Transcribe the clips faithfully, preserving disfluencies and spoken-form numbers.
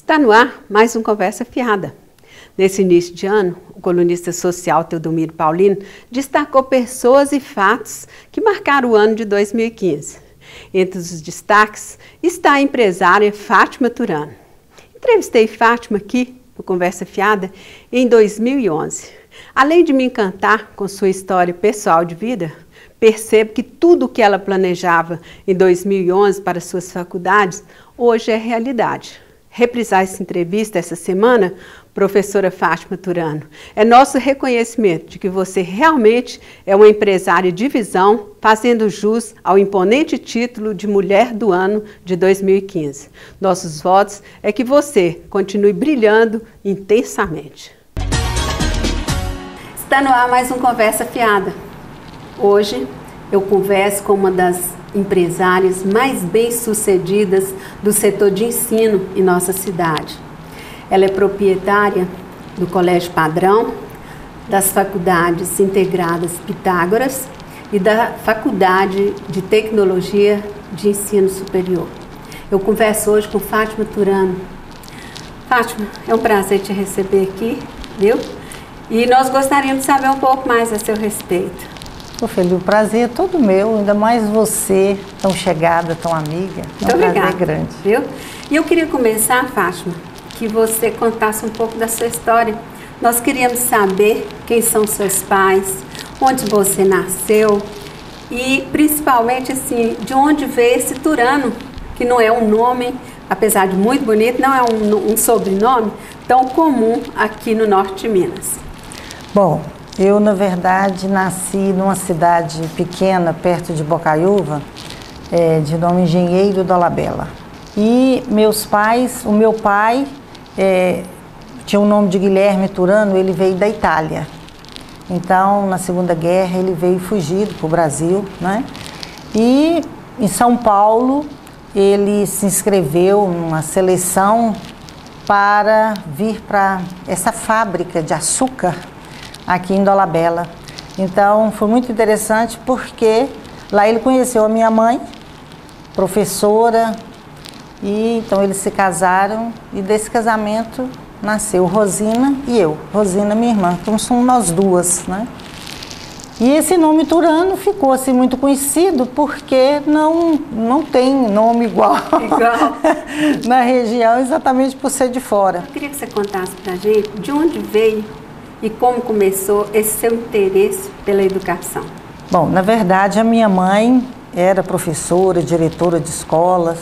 Está no ar mais um Conversa Fiada. Nesse início de ano, o colunista social Teodomiro Paulino destacou pessoas e fatos que marcaram o ano de dois mil e quinze. Entre os destaques está a empresária Fátima Turano. Entrevistei Fátima aqui no Conversa Fiada em dois mil e onze. Além de me encantar com sua história pessoal de vida, percebo que tudo o que ela planejava em dois mil e onze para suas faculdades, hoje é realidade. Reprisar essa entrevista essa semana, professora Fátima Turano, é nosso reconhecimento de que você realmente é uma empresária de visão, fazendo jus ao imponente título de Mulher do Ano de dois mil e quinze. Nossos votos é que você continue brilhando intensamente. Está no ar mais um Conversa Fiada. Hoje eu converso com uma das empresárias mais bem-sucedidas do setor de ensino em nossa cidade. Ela é proprietária do Colégio Padrão, das Faculdades Integradas Pitágoras e da Faculdade de Tecnologia de Ensino Superior. Eu converso hoje com Fátima Turano. Fátima, é um prazer te receber aqui, viu? E nós gostaríamos de saber um pouco mais a seu respeito. Ô, Felipe, o prazer é todo meu, ainda mais você, tão chegada, tão amiga. Muito é um obrigada, prazer grande. Viu? E eu queria começar, Fátima, que você contasse um pouco da sua história. Nós queríamos saber quem são seus pais, onde você nasceu e, principalmente, assim, de onde veio esse Turano, que não é um nome, apesar de muito bonito, não é um, um sobrenome tão comum aqui no norte de Minas. Bom, eu, na verdade, nasci numa cidade pequena, perto de Bocaiúva, é, de nome Engenheiro Dolabella. E meus pais, o meu pai é, tinha o nome de Guilherme Turano, ele veio da Itália. Então, na Segunda Guerra, ele veio fugido para o Brasil, né? E em São Paulo, ele se inscreveu numa seleção para vir para essa fábrica de açúcar aqui em Dolabella. Então foi muito interessante porque lá ele conheceu a minha mãe, professora, e então eles se casaram e desse casamento nasceu Rosina e eu, Rosina minha irmã, então somos nós duas, né? E esse nome Turano ficou assim muito conhecido porque não, não tem nome igual, igual. na região, exatamente por ser de fora. Eu queria que você contasse pra gente de onde veio e como começou esse seu interesse pela educação. Bom, na verdade a minha mãe era professora, diretora de escolas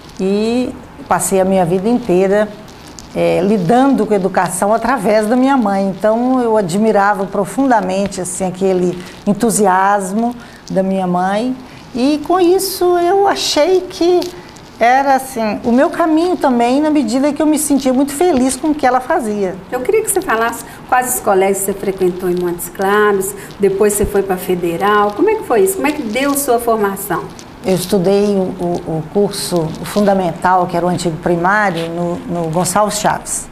e passei a minha vida inteira é, lidando com a educação através da minha mãe. Então eu admirava profundamente assim, aquele entusiasmo da minha mãe e com isso eu achei que era assim, o meu caminho também, na medida que eu me sentia muito feliz com o que ela fazia. Eu queria que você falasse quais os colégios você frequentou em Montes Claros, depois você foi para a Federal, como é que foi isso? Como é que deu sua formação? Eu estudei o, o, o curso o fundamental, que era o antigo primário, no, no Gonçalves Chaves.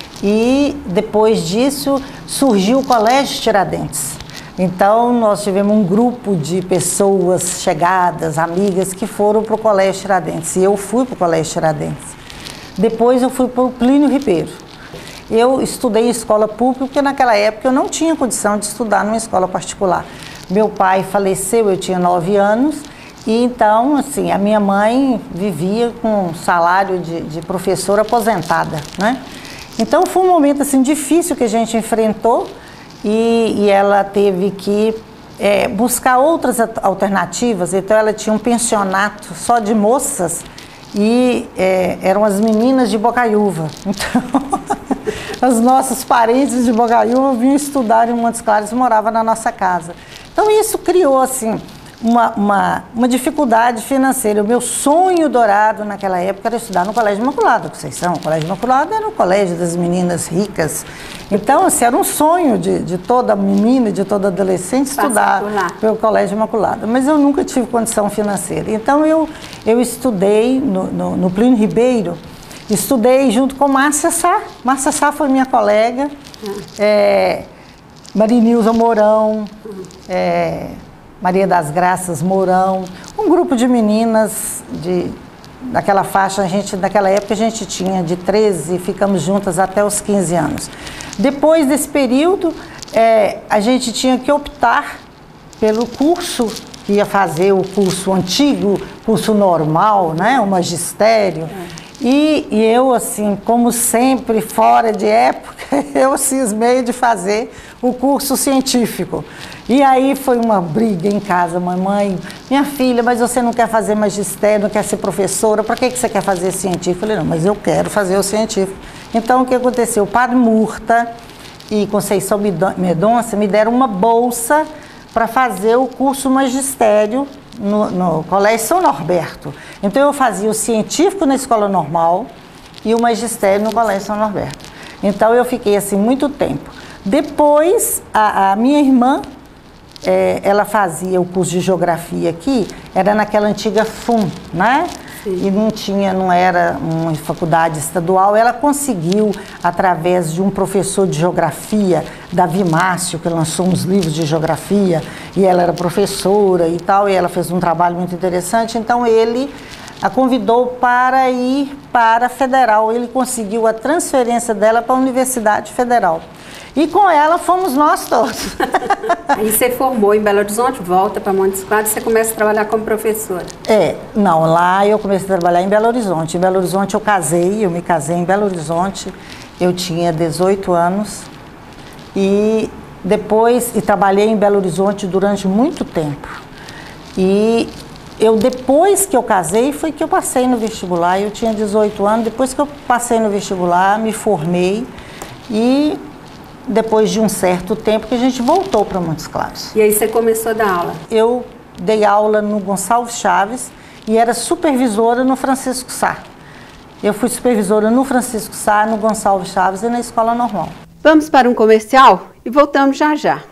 E depois disso surgiu o Colégio Tiradentes. Então, nós tivemos um grupo de pessoas chegadas, amigas, que foram para o Colégio Tiradentes. E eu fui para o Colégio Tiradentes. Depois eu fui para o Plínio Ribeiro. Eu estudei em escola pública, porque naquela época eu não tinha condição de estudar numa escola particular. Meu pai faleceu, eu tinha nove anos, e então, assim, a minha mãe vivia com um salário de, de professora aposentada, né? Então, foi um momento, assim, difícil que a gente enfrentou, E, e ela teve que é, buscar outras alternativas. Então ela tinha um pensionato só de moças e é, eram as meninas de Bocaiúva. Então os nossos parentes de Bocaiúva vinham estudar em Montes Claros e moravam na nossa casa. Então isso criou assim uma, uma, uma dificuldade financeira. O meu sonho dourado naquela época era estudar no Colégio Imaculado, Conceição. O Colégio Imaculado era o colégio das meninas ricas. Então, assim, era um sonho de, de toda menina, de toda adolescente estudar pelo Colégio Imaculado. Mas eu nunca tive condição financeira. Então, eu, eu estudei no, no, no Plínio Ribeiro, estudei junto com Márcia Sá. Márcia Sá foi minha colega, uhum. é, Marinilza Mourão, uhum. é, Maria das Graças Mourão, um grupo de meninas de naquela faixa, a gente, naquela época a gente tinha de treze e ficamos juntas até os quinze anos. Depois desse período, é, a gente tinha que optar pelo curso, que ia fazer o curso antigo, curso normal, né, o magistério. É. E, e eu, assim, como sempre, fora de época, eu cismei de fazer o curso científico. E aí foi uma briga em casa, mamãe, minha filha, mas você não quer fazer magistério, não quer ser professora, para que, que você quer fazer científico? Eu falei, não, mas eu quero fazer o científico. Então, o que aconteceu? O Padre Murta e Conceição Mendonça me deram uma bolsa para fazer o curso magistério no, no Colégio São Norberto. Então, eu fazia o científico na escola normal e o magistério no Colégio São Norberto. Então, eu fiquei assim muito tempo. Depois, a, a minha irmã, é, ela fazia o curso de geografia aqui, era naquela antiga F U M, né? Sim. E não tinha, não era uma faculdade estadual. Ela conseguiu, através de um professor de geografia, Davi Márcio, que lançou uns livros de geografia, e ela era professora e tal, e ela fez um trabalho muito interessante, então ele a convidou para ir para a Federal. Ele conseguiu a transferência dela para a Universidade Federal. E com ela fomos nós todos. Aí você formou em Belo Horizonte, volta para Montes Claros e você começa a trabalhar como professora. É, não, lá eu comecei a trabalhar em Belo Horizonte. Em Belo Horizonte eu casei, eu me casei em Belo Horizonte, eu tinha dezoito anos e depois, e trabalhei em Belo Horizonte durante muito tempo. E eu, depois que eu casei, foi que eu passei no vestibular, eu tinha dezoito anos, depois que eu passei no vestibular, me formei e depois de um certo tempo que a gente voltou para Montes Claros. E aí você começou a dar aula? Eu dei aula no Gonçalves Chaves e era supervisora no Francisco Sá. Eu fui supervisora no Francisco Sá, no Gonçalves Chaves e na Escola Normal. Vamos para um comercial e voltamos já já.